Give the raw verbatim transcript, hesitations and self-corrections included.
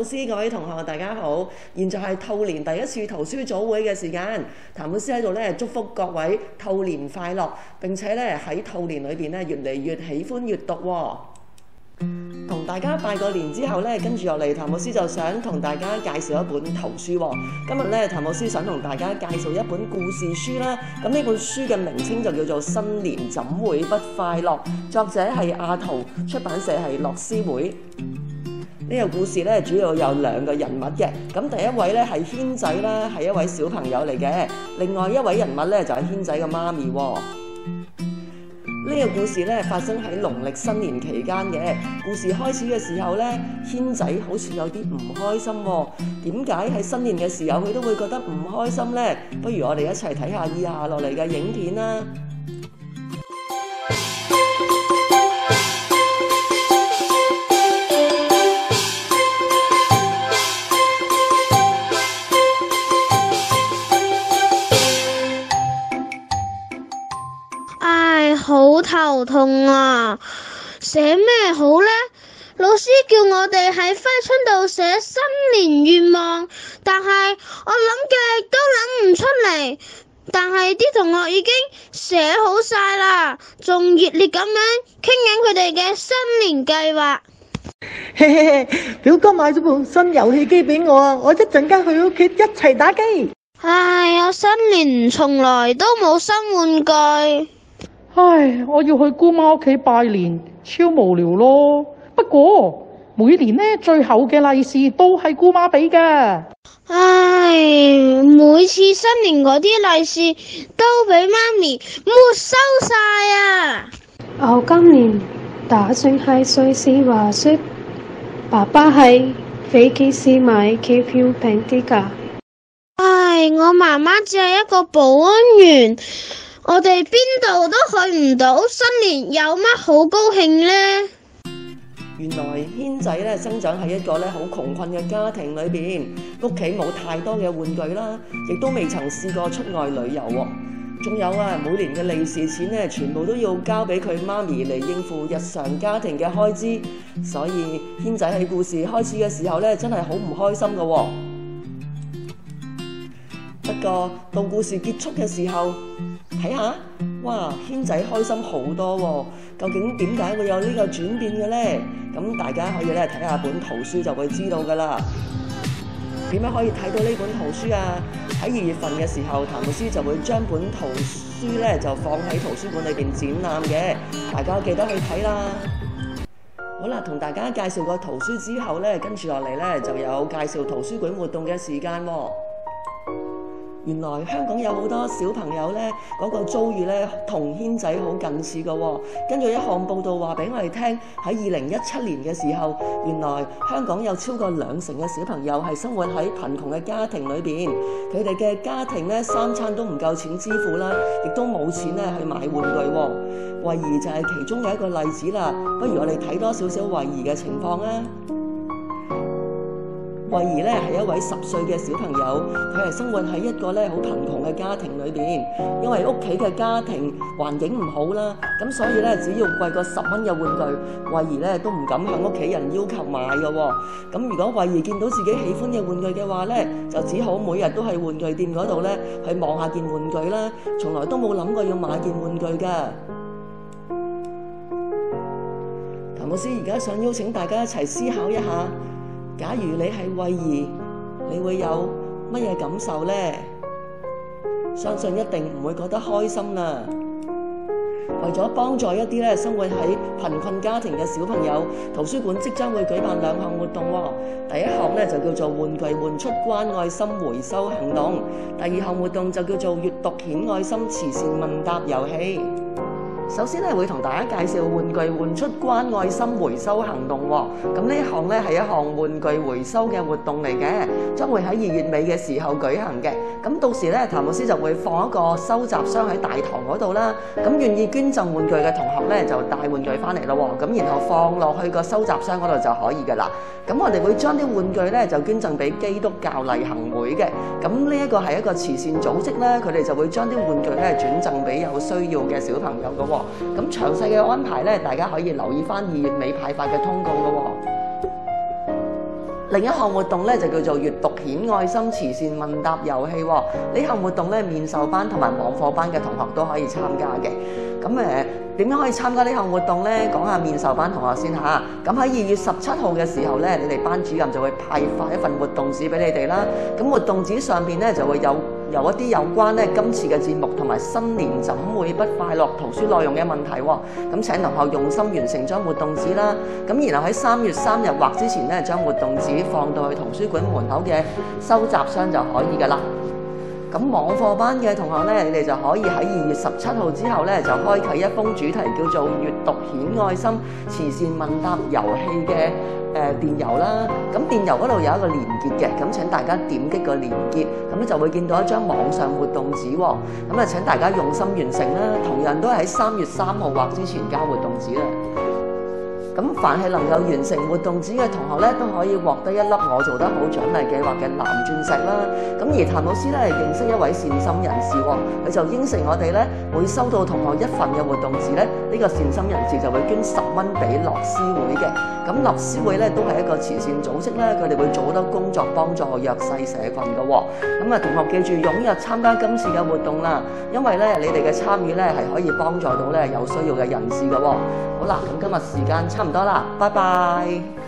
師，各位同學大家好，現在係兔年第一次圖書組會嘅時間，譚老師喺度咧祝福各位兔年快樂，並且咧喺兔年裏邊咧越嚟越喜歡閱讀喎。同大家拜個年之後咧，跟住落嚟，譚老師就想同大家介紹一本圖書喎。今日咧，譚老師想同大家介紹一本故事書啦。咁呢本書嘅名稱就叫做《新年怎會不快樂》，作者係阿圖，出版社係樂施會。呢個故事咧主要有兩個人物嘅。咁第一位咧係軒仔啦，係一位小朋友嚟嘅。另外一位人物咧就係軒仔嘅媽咪喎。呢個故事咧發生喺農曆新年期間嘅。故事開始嘅時候咧，軒仔好似有啲唔開心喎。點解喺新年嘅時候佢都會覺得唔開心呢？不如我哋一齊睇下以下落嚟嘅影片啦。 好頭痛啊！寫咩好呢？老師叫我哋喺揮春度寫新年願望，但係我諗極都諗唔出嚟。但係啲同學已經寫好晒啦，仲熱烈咁樣傾緊佢哋嘅新年計劃。 嘿嘿嘿，表哥買咗部新遊戲機俾我啊！我一陣間去屋企一齊打機。 唉，我新年從來都冇新玩具。 唉，我要去姑媽屋企拜年，超無聊咯。不過每年呢，最後嘅利是都係姑媽俾㗎。 唉，每次新年嗰啲利是都俾媽咪沒收晒啊！ 我今年打算喺瑞士滑雪，爸爸喺飛機師買機票平啲㗎。 唉，我媽媽只係一個保安員。我哋邊度都去唔到，新年有乜好高興呢？ 原來軒仔咧生長喺一個咧好窮困嘅家庭裏邊，屋企冇太多嘅玩具啦，亦都未曾試過出外旅遊喎。仲有啊，每年嘅利是錢咧，全部都要交俾佢媽咪嚟應付日常家庭嘅開支，所以軒仔喺故事開始嘅時候咧，真係好唔開心㗎喎。不過到故事結束嘅時候，睇下，哇！軒仔開心好多喎，究竟點解會有呢個轉變嘅呢？咁大家可以咧睇下本圖書就會知道噶啦。點樣可以睇到呢本圖書啊？喺二月份嘅時候，譚老師就會將本圖書咧就放喺圖書館裏邊展覽嘅，大家記得去睇啦。好啦，同大家介紹個圖書之後咧，跟住落嚟咧就有介紹圖書館活動嘅時間喎。原來香港有好多小朋友咧，嗰個遭遇咧同軒仔好近似嘅喎。根據一項報道話俾我哋聽，喺二零一七年嘅時候，原來香港有超過兩成嘅小朋友係生活喺貧窮嘅家庭裏邊，佢哋嘅家庭咧三餐都唔夠錢支付啦，亦都冇錢咧去買玩具喎。慧儀就係其中嘅一個例子啦。不如我哋睇多少少慧儀嘅情況啊！慧儀咧係一位十歲嘅小朋友，佢係生活喺一個咧好貧窮嘅家庭裏邊，因為屋企嘅家庭環境唔好啦，咁所以咧只要貴過十蚊嘅玩具，慧儀咧都唔敢向屋企人要求買嘅喎。咁如果慧儀見到自己喜歡嘅玩具嘅話咧，就只好每日都喺玩具店嗰度咧去望下件玩具啦，從來都冇諗過要買件玩具㗎。譚老師而家想邀請大家一齊思考一下。假如你係慧儀，你會有乜嘢感受呢？相信一定唔會覺得開心啦。為咗幫助一啲咧生活喺貧困家庭嘅小朋友，圖書館即將會舉辦兩項活動喎。第一項咧就叫做玩具換出關愛心回收行動，第二項活動就叫做閱讀顯愛心慈善問答遊戲。首先咧會同大家介紹玩具換出關愛心回收行動喎。咁呢一項咧係一項玩具回收嘅活動嚟嘅，將會喺二月尾嘅時候舉行嘅。咁到時咧譚老師就會放一個收集箱喺大堂嗰度啦。咁願意捐贈玩具嘅同學咧就帶玩具翻嚟咯喎。咁然後放落去個收集箱嗰度就可以噶啦。咁我哋會將啲玩具咧就捐贈俾基督教勵行會嘅。咁呢一個係一個慈善組織咧，佢哋就會將啲玩具咧轉贈俾有需要嘅小朋友噶喎。咁詳細嘅安排咧，大家可以留意翻二月尾派發嘅通告咯喎。 另一項活動咧就叫做閱讀顯愛心慈善問答遊戲喎。呢項活動咧，面授班同埋網課班嘅同學都可以參加嘅。咁誒點樣可以參加呢項活動咧？講下面授班同學先嚇。咁喺二月十七號嘅時候咧，你哋班主任就會派發一份活動紙俾你哋啦。咁活動紙上邊咧就會有有一啲有關咧今次嘅節目同埋新年怎會不快樂圖書內容嘅問題喎。咁請同學用心完成張活動紙啦。咁然後喺三月三日或之前咧，將活動紙放到去圖書館門口嘅收集箱就可以㗎啦。咁網課班嘅同學咧，你哋就可以喺二月十七號之後咧，就開啟一封主題叫做閱讀顯愛心慈善問答遊戲嘅誒電郵啦。咁電郵嗰度有一個連結嘅，咁請大家點擊個連結，咁咧就會見到一張網上活動紙喎。咁啊請大家用心完成啦，同樣都係喺三月三號或之前交活動紙啦。咁凡係能夠完成活動紙嘅同學咧，都可以獲得一粒我做得好獎勵計劃嘅藍鑽石啦。咁而譚老師咧係認識一位善心人士喎，佢就應承我哋咧，每收到同學一份嘅活動紙咧，呢、這個善心人士就會捐十蚊俾樂施會嘅。咁樂施會咧都係一個慈善組織咧，佢哋會做好多工作幫助弱勢社群嘅喎。咁啊，同學記住踴躍參加今次嘅活動啦，因為咧你哋嘅參與咧係可以幫助到咧有需要嘅人士嘅喎。好啦，咁今日時間差唔多啦，拜拜。